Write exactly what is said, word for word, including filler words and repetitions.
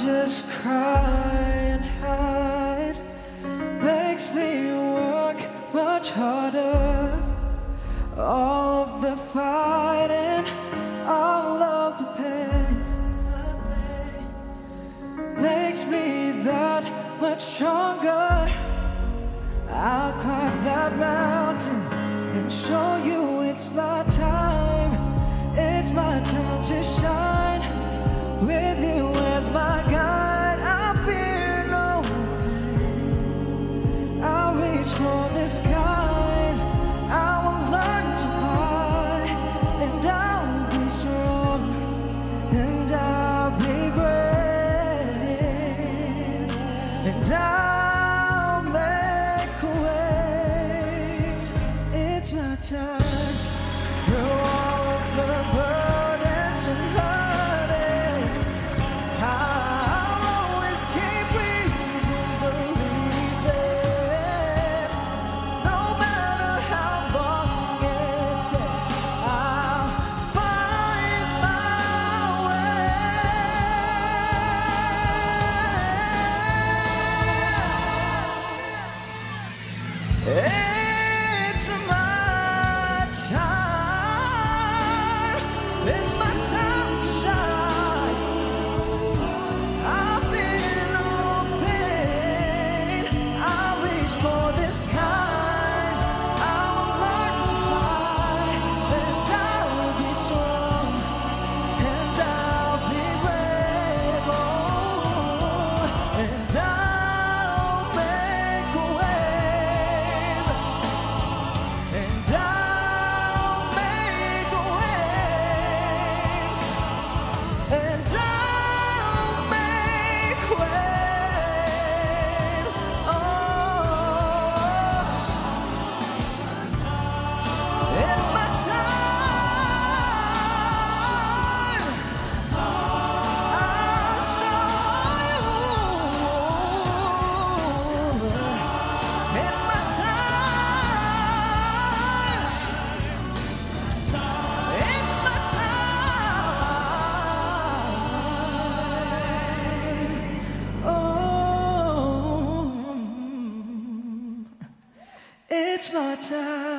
just cry and hide. Makes me work much harder. All of the fighting, all of the pain, makes me that much stronger. I'll climb that mountain and show you it's my time. It's my time to shine. With you as my guide, I fear no. I'll reach for the skies. I will learn to fly, and I'll be strong, and I'll be brave, and I'll make waves. It's my time. Through all of the burdens and heartache, I'll always keep breathing, believing. No matter how long it takes, I'll find my way. It's my time. It's my time to shine. I'll feel no pain. I'll reach for the skies. I'll learn to fly, and I'll be strong, and I'll be brave, oh, and I'll make waves, and I'll make waves, and I'll make waves. Oh, it's my time. I'll show you. It's my time. It's my time. Oh, it's my time.